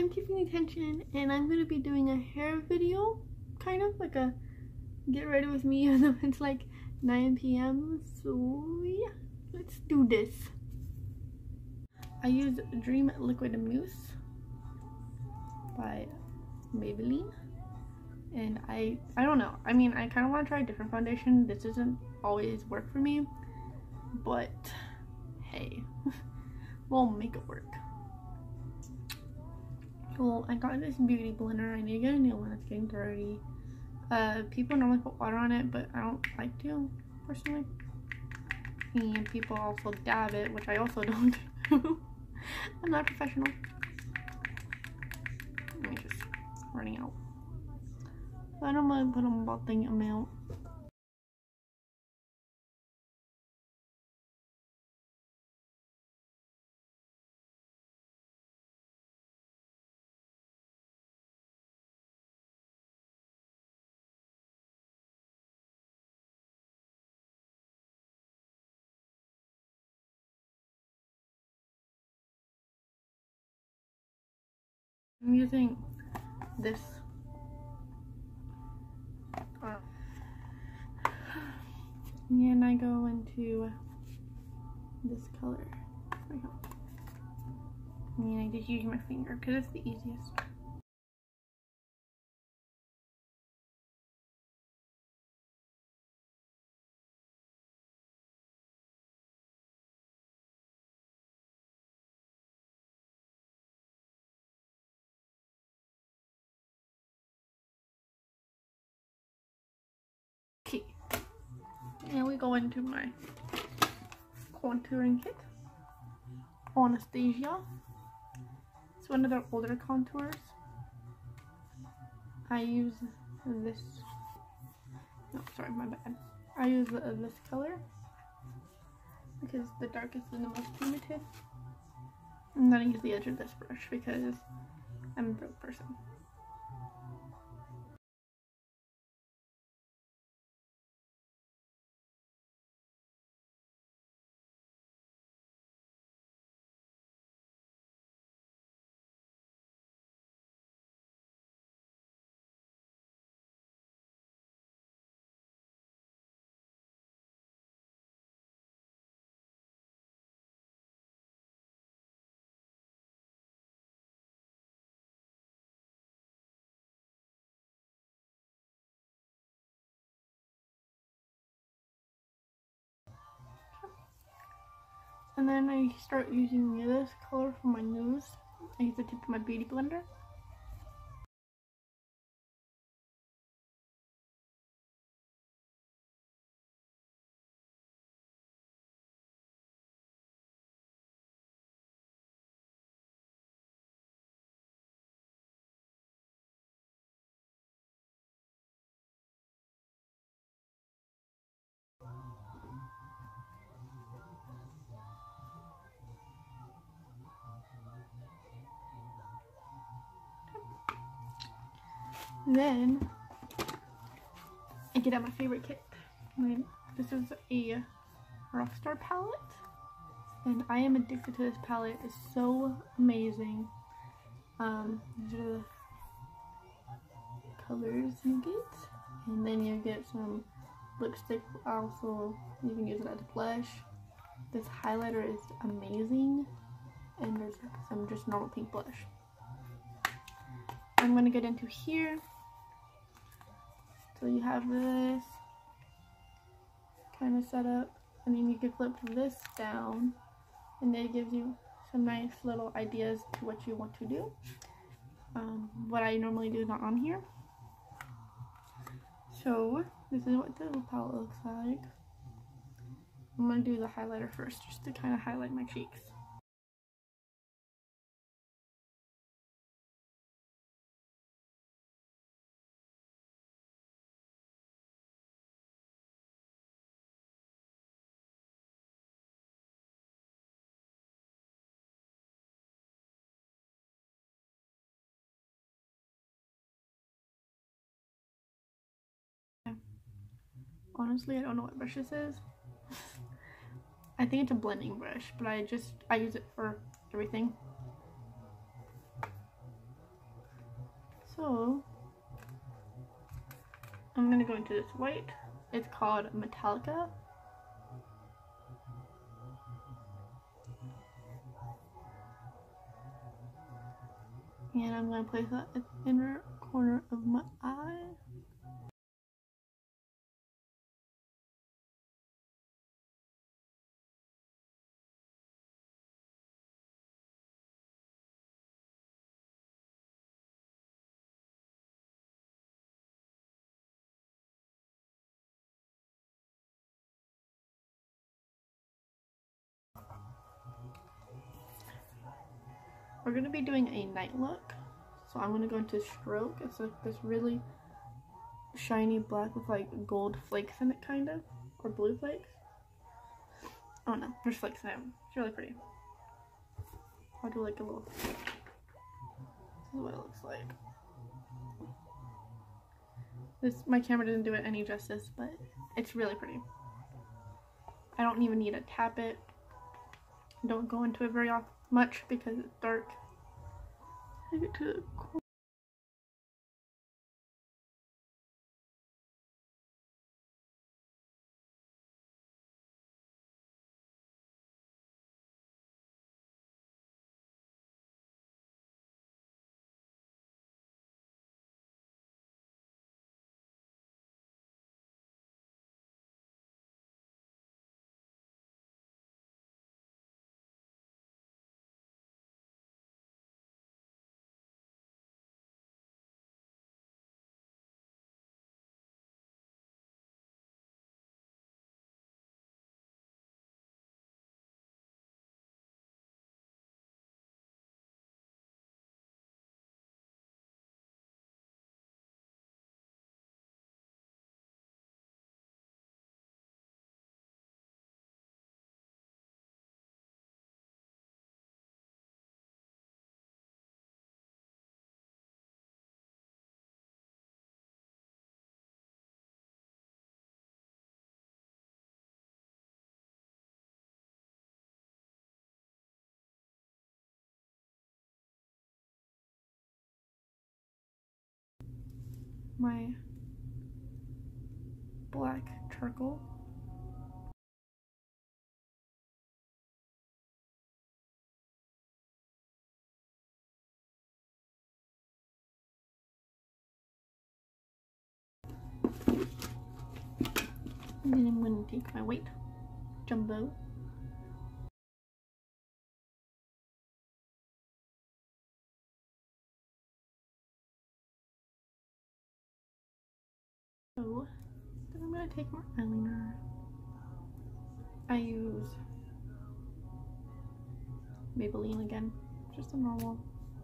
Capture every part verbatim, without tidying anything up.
I'm Tiffany Tension, and I'm gonna be doing a hair video, kind of like a get ready with me, and it's like nine p m So yeah, let's do this. I use Dream Liquid Mousse by Maybelline, and I I don't know. I mean, I kind of want to try a different foundation. This doesn't always work for me, but hey, we'll make it work. Well, I got this beauty blender. I need to get a new one. It's getting dirty. Uh, people normally put water on it, but I don't like to, personally. And people also dab it, which I also don't do. I'm not professional. Let me just running out. I don't mind put on about the amount. I'm using this uh, and I go into this color right here. And I just use my finger because it's the easiest. Okay, and we go into my contouring kit. Anastasia. It's one of their older contours. I use this. No, sorry, my bad. I use uh, this color because the darkest is the most primitive. And then I use the edge of this brush because I'm a broke person. And then I start using this color for my nose. I use the tip of my beauty blender. Then I get out my favorite kit. This is a Rockstar palette, and I am addicted to this palette. It's so amazing. Um, these are the colors you get, and then you get some lipstick. Also, you can use it as a blush. This highlighter is amazing, and there's some just normal pink blush. I'm gonna get into here. So you have this kind of set up, and then you can flip this down, and it gives you some nice little ideas to what you want to do. Um, what I normally do is not on here. So this is what the palette looks like. I'm gonna do the highlighter first, just to kind of highlight my cheeks. Honestly, I don't know what brush this is. I think it's a blending brush, but I just, I use it for everything. So I'm gonna go into this white. It's called Metallica. And I'm gonna place that at the inner corner of my eye. We're gonna be doing a night look. So I'm gonna go into stroke. It's like this really shiny black with like gold flakes in it, kind of, or blue flakes. Oh no, there's flakes in it. It's really pretty. I'll do like a little. This is what it looks like. This my camera didn't do it any justice, but it's really pretty. I don't even need to tap it. Don't go into it very often, much because it's dark. I get to the corner. My black charcoal. And then I'm going to take my white jumbo. So then I'm going to take my eyeliner. I use Maybelline again, just a normal.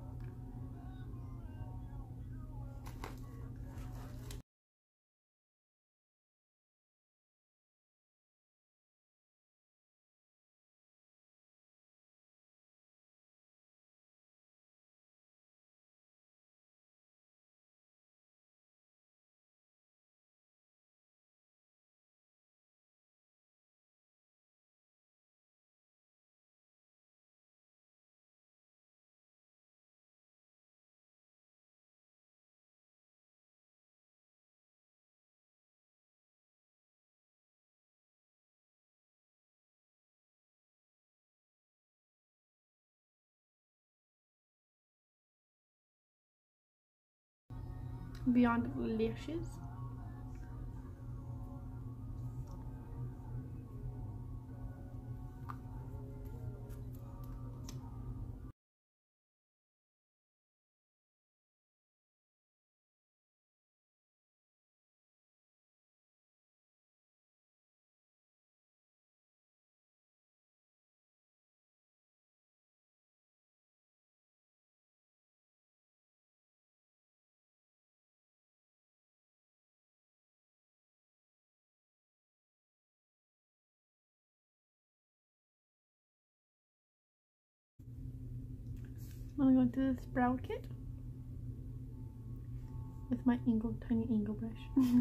Beyond Lashes. I'm gonna go into this brow kit with my angle, tiny angle brush.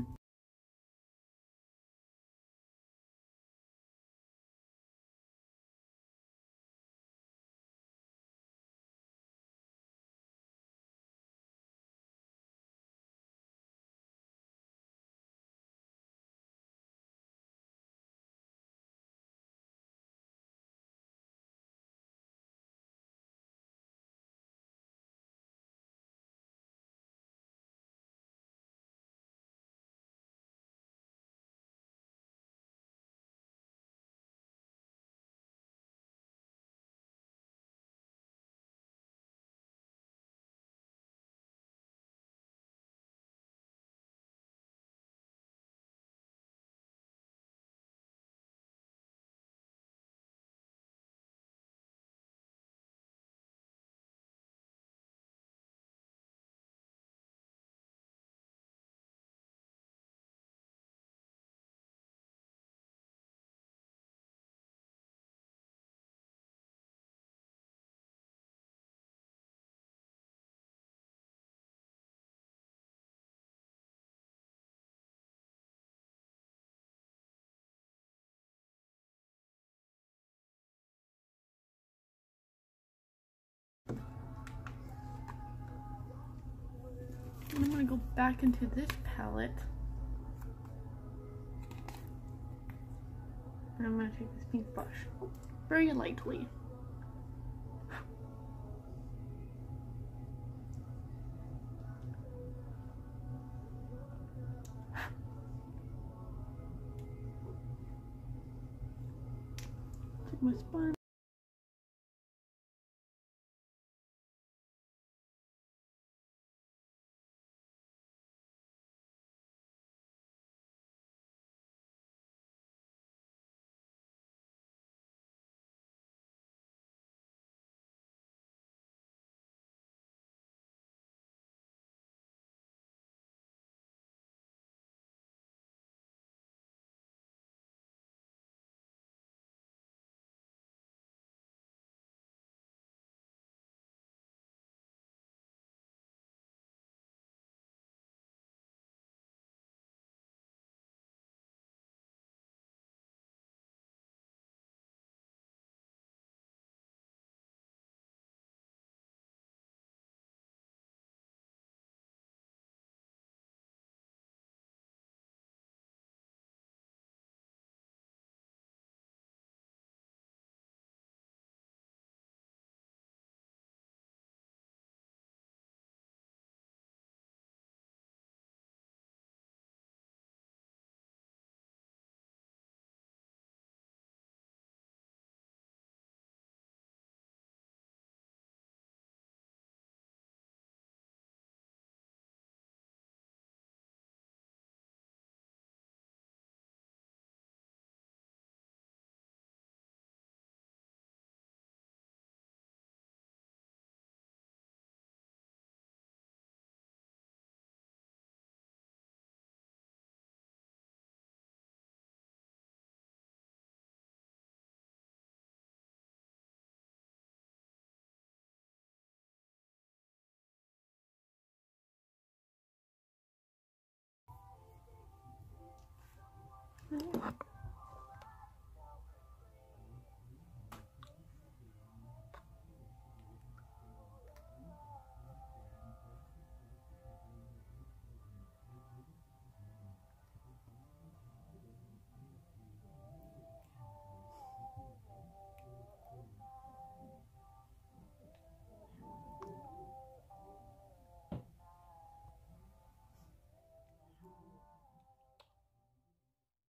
And I'm gonna go back into this palette. And I'm gonna take this pink brush very lightly. Take my sponge.